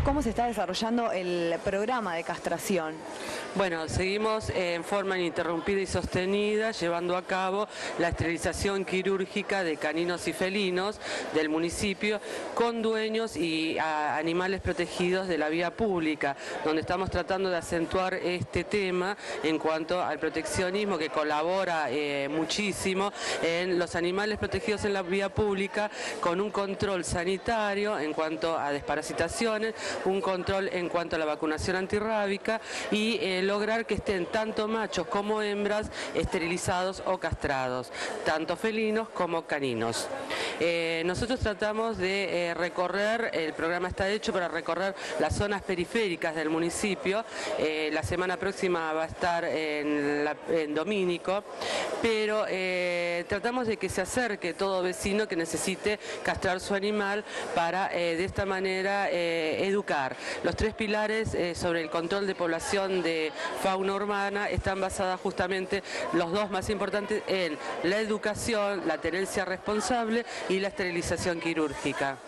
¿Cómo se está desarrollando el programa de castración? Bueno, seguimos en forma ininterrumpida y sostenida llevando a cabo la esterilización quirúrgica de caninos y felinos del municipio con dueños y animales protegidos de la vía pública, donde estamos tratando de acentuar este tema en cuanto al proteccionismo que colabora muchísimo en los animales protegidos en la vía pública, con un control sanitario en cuanto a desparasitaciones, un control en cuanto a la vacunación antirrábica y lograr que estén tanto machos como hembras esterilizados o castrados, tanto felinos como caninos. Nosotros tratamos de recorrer, el programa está hecho para recorrer las zonas periféricas del municipio. La semana próxima va a estar en Domínico, pero tratamos de que se acerque todo vecino que necesite castrar su animal para de esta manera educar. Los 3 pilares sobre el control de población de fauna urbana están basadas justamente, los 2 más importantes, en la educación, la tenencia responsable y la esterilización quirúrgica.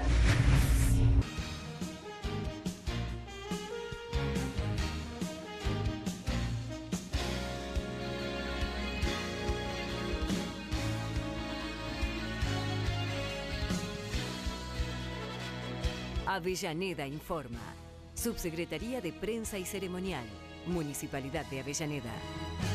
Avellaneda informa. Subsecretaría de Prensa y Ceremonial. Municipalidad de Avellaneda.